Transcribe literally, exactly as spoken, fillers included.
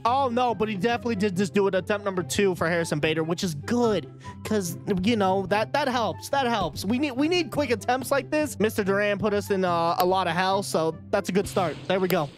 Oh, no, but he definitely did just do it attempt number two for Harrison Bader, which is good because, you know, that that helps. That helps. We need we need quick attempts like this. Mister Duran put us in uh, a lot of hell, so that's a good start. There we go.